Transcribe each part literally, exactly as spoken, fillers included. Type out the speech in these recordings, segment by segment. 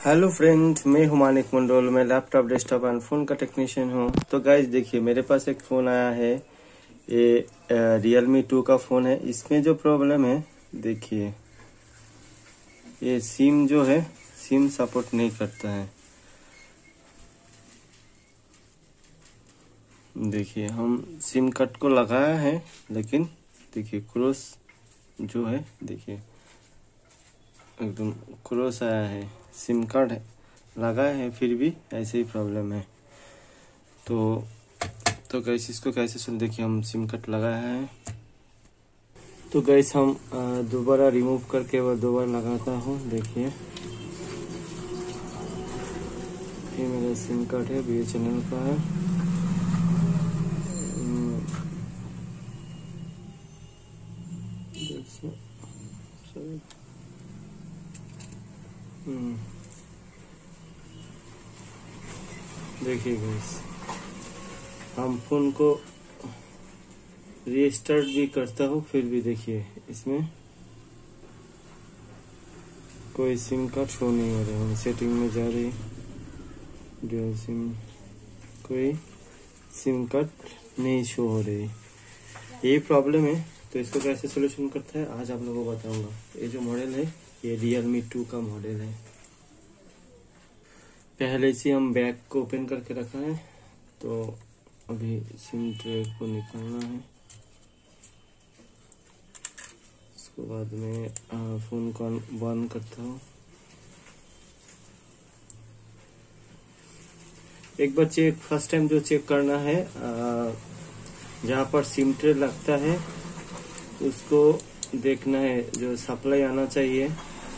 Hello friends, मैं हूं मानिक मंडोल। मैं लैपटॉप, डेस्कटॉप एंड फोन का टेक्नीशियन हूं। तो गाइज देखिए, मेरे पास एक फ़ोन आया है। ये रियलमी टू का फ़ोन है। इसमें जो प्रॉब्लम है, देखिए ये सिम जो है सिम सपोर्ट नहीं करता है। देखिए हम सिम कार्ड को लगाया है, लेकिन देखिए क्रॉस जो है, देखिए एकदम क्रॉस आया है। सिम कार्ड है लगाया है, फिर भी ऐसे ही प्रॉब्लम है। तो तो गैस इसको कैसे सुन, देखिए हम सिम कार्ड लगाया है। तो गैस हम दोबारा रिमूव करके वो दोबारा लगाता हूँ। देखिए ये मेरा सिम कार्ड है, बी एस एन एल का है। देखिए गाइस, हम फोन को रीस्टार्ट भी करता हूँ, फिर भी देखिए इसमें कोई सिम कार्ड शो नहीं हो रहा है। हम सेटिंग में जा रही, डुअल सिम, कोई सिम कार्ड नहीं शो हो रही। यही प्रॉब्लम है। तो इसको कैसे सोल्यूशन करता है आज आप लोगों को बताऊंगा। ये जो मॉडल है ये रियलमी टू का मॉडल है। पहले से हम बैग को ओपन करके रखा है। तो अभी सिम ट्रे को निकालना है। उसके बाद में फोन को बंद करता हूँ। एक बार चेक, फर्स्ट टाइम जो चेक करना है, जहाँ पर सिम ट्रे लगता है उसको देखना है। जो सप्लाई आना चाहिए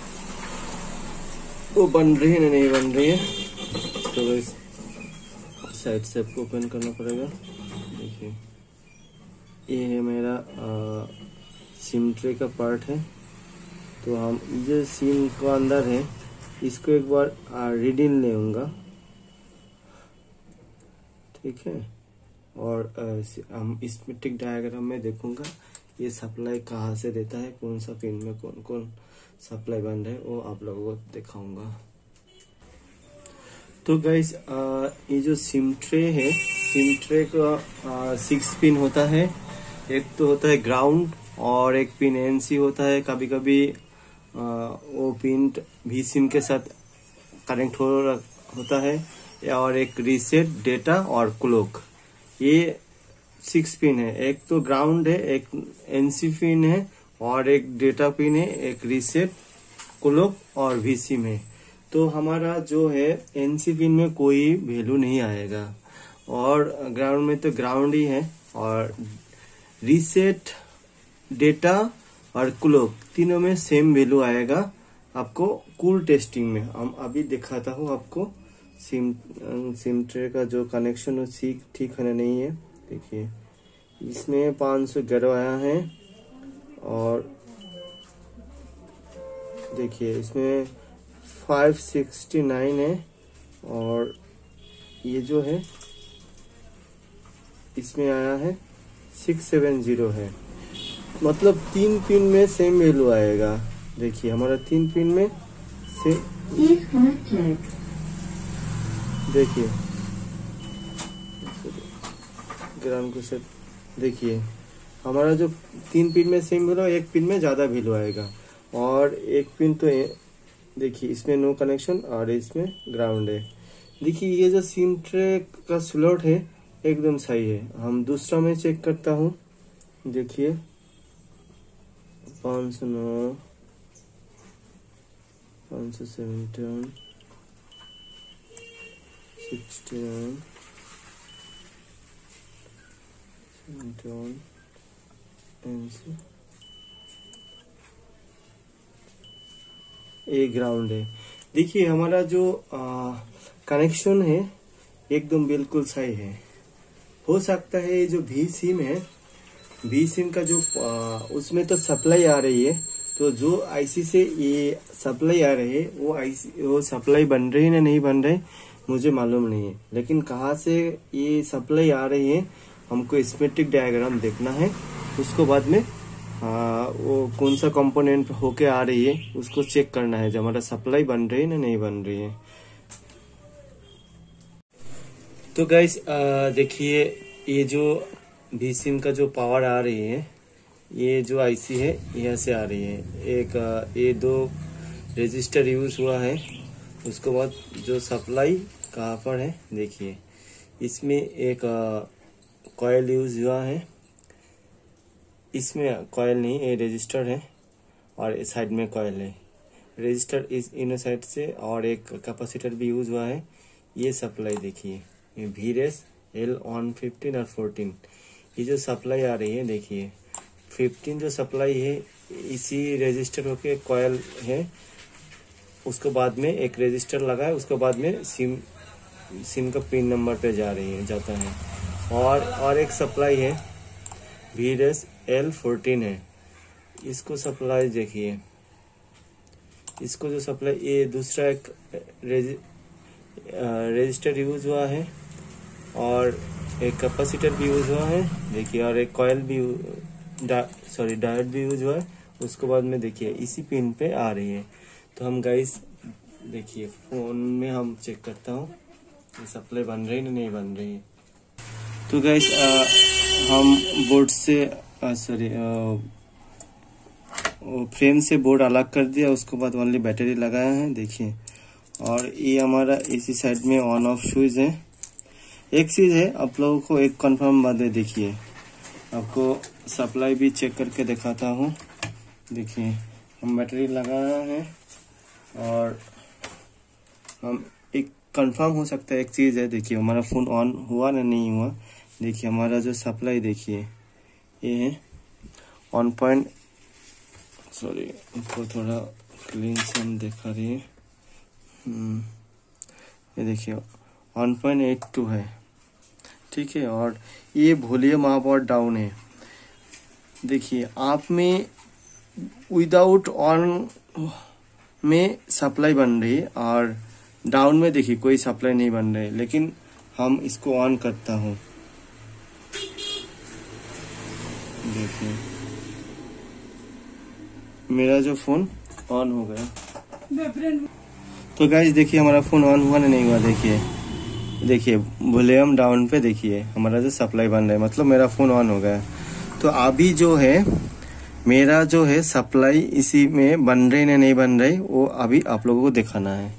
वो बन रही है, नहीं बन रही है। तो इस साइड से आपको ओपन करना पड़ेगा। देखिए ये है मेरा आ, सिम ट्रे का पार्ट है। तो हम जो सिम को अंदर है इसको एक बार रीडिंग लेऊंगा, ठीक है। और आ, हम स्कीमेटिक डायग्राम में देखूंगा ये सप्लाई कहाँ से देता है, कौन सा पिन में कौन कौन सप्लाई बन रहा है, वो आप लोगों को दिखाऊंगा। तो गाइस, ये जो सिम ट्रे है, सिम ट्रे का सिक्स पिन होता है। एक तो होता है ग्राउंड और एक पिन एनसी होता है। कभी कभी आ, वो पिन भी सिम के साथ कनेक्ट हो होता है। और एक रीसेट, डेटा और क्लॉक, ये सिक्स पिन है। एक तो ग्राउंड है, एक एनसी पिन है और एक डेटा पिन है, एक रीसेट, क्लॉक और वी सिम है। तो हमारा जो है एनसी पिन में कोई वैल्यू नहीं आएगा और ग्राउंड में तो ग्राउंड ही है। और रीसेट, डेटा और क्लॉक तीनों में सेम वैल्यू आएगा आपको कूल टेस्टिंग में। हम अभी दिखाता हूँ आपको सिम सिम ट्रे का जो कनेक्शन है ठीक ठीक है नहीं है। देखिए इसमें पाँच सौ ग्यारह आया है और देखिए इसमें फाइव सिक्सटी नाइन है और ये जो है इसमें आया है सिक्स सेवन जीरो है। मतलब तीन पिन में सेम वैल्यू आएगा। देखिए हमारा तीन पिन में सेम, देखिए ग्राम को सेट, देखिए हमारा जो तीन पिन में सेम वैल्यू, एक पिन में ज्यादा वैल्यू आएगा। और एक पिन तो देखिए इसमें नो कनेक्शन और इसमें ग्राउंड है। देखिए ये जो सिम ट्रे का स्लॉट है एकदम सही है। हम दूसरा में चेक करता हूँ। देखिए पाँच सौ नौ, पाँच सौ seventy, sixty nine, seventy one, NC, a ground है। देखिए हमारा जो कनेक्शन है एकदम बिल्कुल सही है। हो सकता है ये जो भी सिम है, भी सिम का जो आ, उसमें तो सप्लाई आ रही है। तो जो आईसी से ये सप्लाई आ रही है वो आईसी वो सप्लाई बन रही है ना नहीं बन रही मुझे मालूम नहीं है। लेकिन कहाँ से ये सप्लाई आ रही है हमको स्कीमेटिक डायग्राम देखना है। उसको बाद में हाँ वो कौन सा कंपोनेंट होके आ रही है उसको चेक करना है, जो हमारा सप्लाई बन रही है ना नहीं बन रही है। तो गाइस देखिए, ये जो वी सिम का जो पावर आ रही है, ये जो आईसी है यहाँ से आ रही है। एक आ, ये दो रजिस्टर यूज हुआ है, उसके बाद जो सप्लाई कहाँ पर है देखिए, इसमें एक कॉइल यूज हुआ है, इसमें कॉइल नहीं, ये रजिस्टर है और इस साइड में कॉइल है। रजिस्टर इस इन साइड से और एक कैपेसिटर भी यूज हुआ है। ये सप्लाई देखिए, ये वीरेस एल ऑन फिफ्टीन और फोर्टीन, ये जो सप्लाई आ रही है देखिए, फिफ्टीन जो सप्लाई है इसी रजिस्टर होके कॉइल है, उसके बाद में एक रजिस्टर लगा है, उसके बाद में सिम सिम का पिन नंबर पे जा रही है जाता है। और और एक सप्लाई है वीरेस एल फोर्टीन है, इसको सप्लाई देखिए, इसको जो सप्लाई, ये दूसरा एक रजिस्टर यूज हुआ है और एक कैपेसिटर भी यूज हुआ है देखिए, और एक कॉइल भी सॉरी डायोड भी यूज हुआ है। उसके बाद में देखिए इसी पिन पे आ रही है। तो हम गाइस देखिए फोन में हम चेक करता हूँ ये सप्लाई बन रही है नहीं बन रही है। तो गाइस हम बोर्ड से सॉरी फ्रेम से बोर्ड अलग कर दिया, उसके बाद ओनली बैटरी लगाया है देखिए। और ये हमारा इसी साइड में ऑन ऑफ स्विच है। एक चीज है आप लोगों को एक कंफर्म बात है, देखिए आपको सप्लाई भी चेक करके दिखाता हूँ। देखिए हम बैटरी लगाया है और हम एक कंफर्म हो सकता है, एक चीज है देखिए, हमारा फोन ऑन हुआ ना नहीं हुआ। देखिए हमारा जो सप्लाई देखिए ये है वन पॉइंट सॉरी उनको थोड़ा क्लीन से हम दिखा रही है, ये देखिए वन पॉइंट एट टू है, ठीक है। और ये वॉल्यूम अप और डाउन है। देखिए आप में विदाउट ऑन में सप्लाई बन रही है और डाउन में देखिए कोई सप्लाई नहीं बन रही, लेकिन हम इसको ऑन करता हूँ देखिए मेरा जो फोन ऑन हो गया। तो गाइस देखिए हमारा फोन ऑन हुआ ना नहीं हुआ, देखिए देखिए वॉल्यूम डाउन पे देखिए हमारा जो सप्लाई बन रहा है, मतलब मेरा फोन ऑन हो गया। तो अभी जो है मेरा जो है सप्लाई इसी में बन रही ना नहीं बन रही, वो अभी आप लोगों को दिखाना है।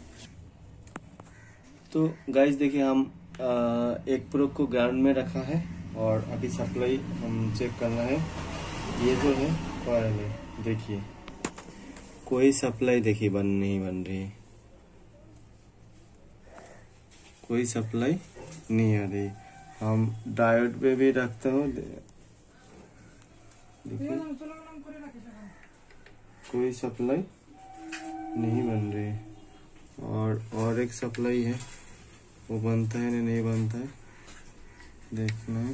तो गाइस देखिए हम आ, एक प्रो को ग्राउंड में रखा है और अभी सप्लाई हम चेक करना है। ये जो है कॉइल है, देखिए कोई सप्लाई देखिए बन नहीं बन रही है, कोई सप्लाई नहीं आ रही। हम डायोड पे भी रखता हूँ, देखिए कोई सप्लाई नहीं बन रही। और और एक सप्लाई है, वो बनता है ना नहीं बनता है देखना है।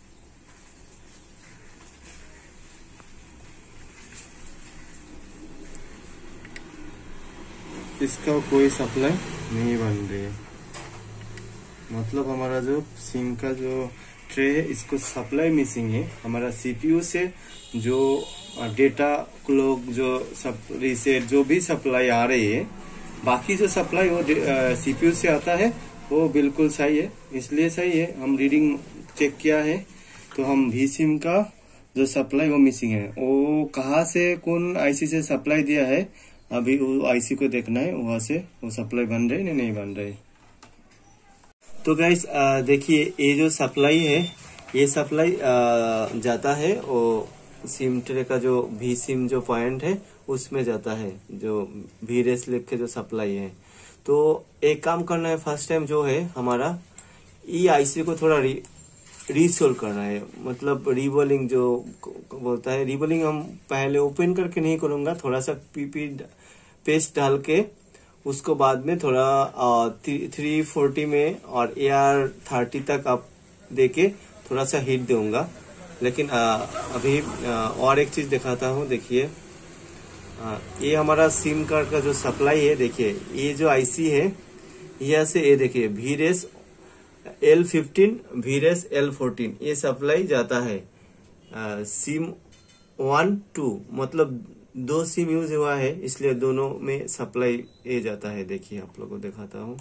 इसका कोई सप्लाई नहीं बन रही है, मतलब हमारा जो सिम का जो ट्रे है इसको सप्लाई मिसिंग है। हमारा सीपीयू से जो डेटा लोग जो सब रीसेट जो भी सप्लाई आ रही है, बाकी जो सप्लाई वो सीपीयू से आता है वो बिल्कुल सही है, इसलिए सही है। हम रीडिंग चेक किया है तो हम वी सिम का जो सप्लाई वो मिसिंग है। वो कहाँ से कौन आईसी से सप्लाई दिया है अभी वो आईसी को देखना है, वहां से वो सप्लाई बन रही है नहीं बन रही। तो गाइस देखिए ये जो सप्लाई है, ये सप्लाई जाता है वो सिम ट्रे का जो वी सिम जो पॉइंट है उसमें जाता है, जो वी रेस लिख के जो सप्लाई है। तो एक काम करना है, फर्स्ट टाइम जो है हमारा ई आईसी को थोड़ा री रीसोल्व करना है, मतलब रीबोलिंग जो बोलता है, रीबोलिंग हम पहले ओपन करके नहीं करूंगा, थोड़ा सा पीपी पेस्ट डाल के उसको बाद में थोड़ा थ्री फोर्टी में और ए आर थर्टी तक आप देके थोड़ा सा हीट दूंगा। लेकिन आ, अभी आ, और एक चीज दिखाता हूँ, देखिए ये हमारा सिम कार्ड का जो सप्लाई है, देखिए ये जो आईसी है यहाँ से ये देखिए वीरेस एल फिफ्टीन वीरेस एल फोर्टीन ये सप्लाई जाता है आ, सिम वन टू मतलब दो सिम यूज हुआ है, इसलिए दोनों में सप्लाई ये जाता है। देखिए आप लोगों को दिखाता हूँ,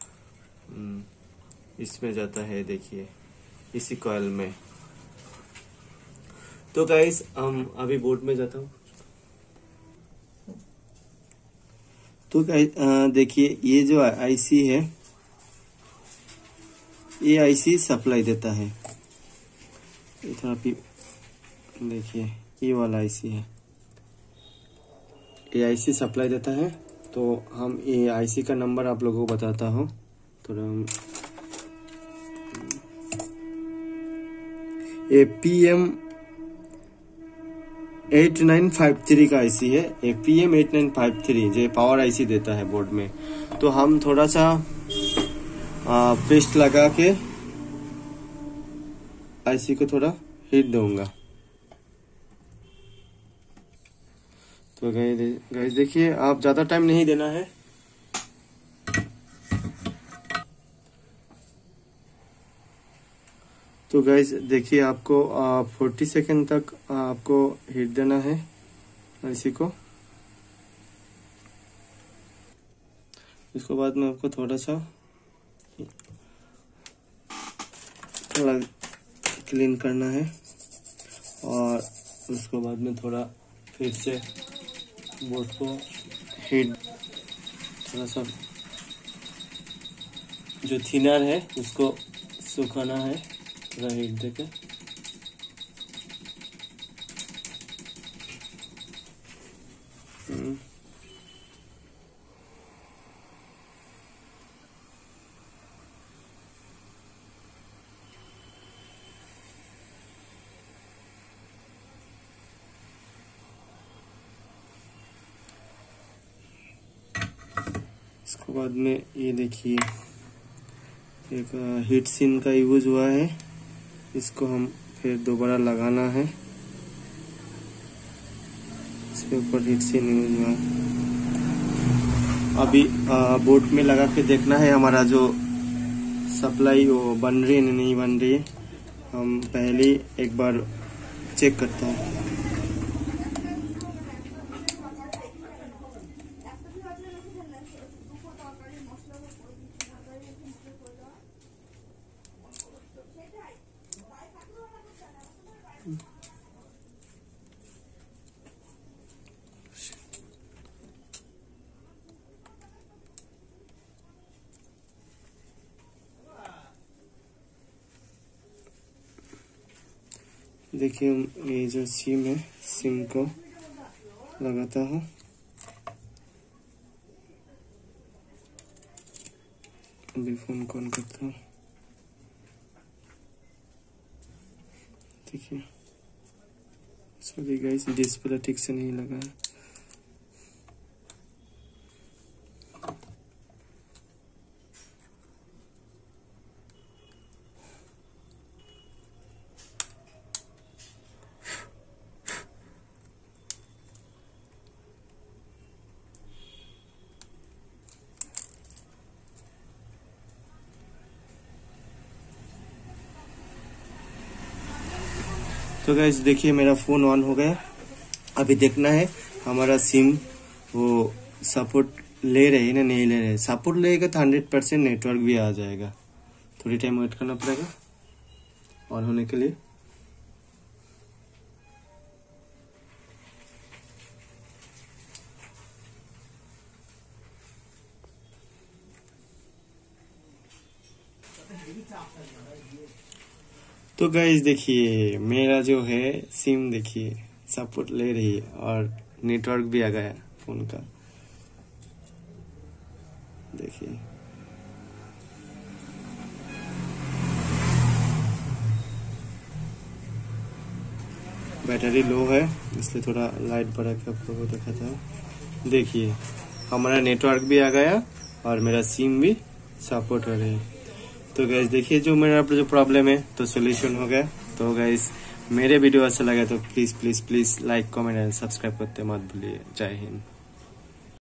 इसमें जाता है, देखिए इसी कॉइल में। तो गाइस हम अभी बोर्ड में जाता हूँ। तो गाइस देखिए ये जो आईसी है, ये आईसी सप्लाई देता है। ये थोड़ा भी देखिए, ये वाला आईसी है, ये आईसी सप्लाई देता है। तो हम ये आईसी का नंबर आप लोगों को बताता हूँ। थोड़ा हम ये P M eight nine five three का आईसी है। ये P M eight nine five three जो पावर आईसी देता है बोर्ड में। तो हम थोड़ा सा पेस्ट लगा के आईसी को थोड़ा हीट दूंगा। तो गाइस देखिए, आप ज्यादा टाइम नहीं देना है। तो गाइस देखिए, आपको फोर्टी सेकेंड तक आपको हीट देना है आईसी को। इसके बाद में आपको थोड़ा सा थोड़ा क्लीन करना है और उसके बाद में थोड़ा फिर से बोर्ड को हीट, थोड़ा सा जो थिनर है उसको सुखाना है, थोड़ा हीट देके। इसके बाद में ये देखिए, एक हीट सिन का यूज हुआ है, इसको हम फिर दोबारा लगाना है। इसके ऊपर हीट सिन यूज हुआ है। अभी बोर्ड में लगा के देखना है हमारा जो सप्लाई वो बन रही है नहीं बन रही है। हम पहले एक बार चेक करते हैं। देखिए, ये जो सिम है, सिम को लगाता हूँ। अभी फोन को ऑन करता हूँ। देखिए, सॉरी गाइस, डिस्प्ले ठीक से नहीं लगा है। तो गाइस देखिए, मेरा फोन ऑन हो गया। अभी देखना है हमारा सिम वो सपोर्ट ले रहे हैं ना नहीं ले रहे। सपोर्ट लेगा तो हंड्रेड परसेंट नेटवर्क भी आ जाएगा। थोड़ी टाइम वेट करना पड़ेगा ऑन होने के लिए। तो गाइस देखिए, मेरा जो है सिम देखिए सपोर्ट ले रही है और नेटवर्क भी आ गया फोन का। देखिए, बैटरी लो है इसलिए थोड़ा लाइट बढ़ा के आप लोगों को दिखाता है। देखिए, हमारा नेटवर्क भी आ गया और मेरा सिम भी सपोर्ट हो रही है। तो गाइस देखिए, जो मेरा जो प्रॉब्लम है तो सोल्यूशन हो गया। तो गाइस, मेरे वीडियो अच्छा लगा तो please please please like comment and subscribe करते मत भूलिए। जय हिंद।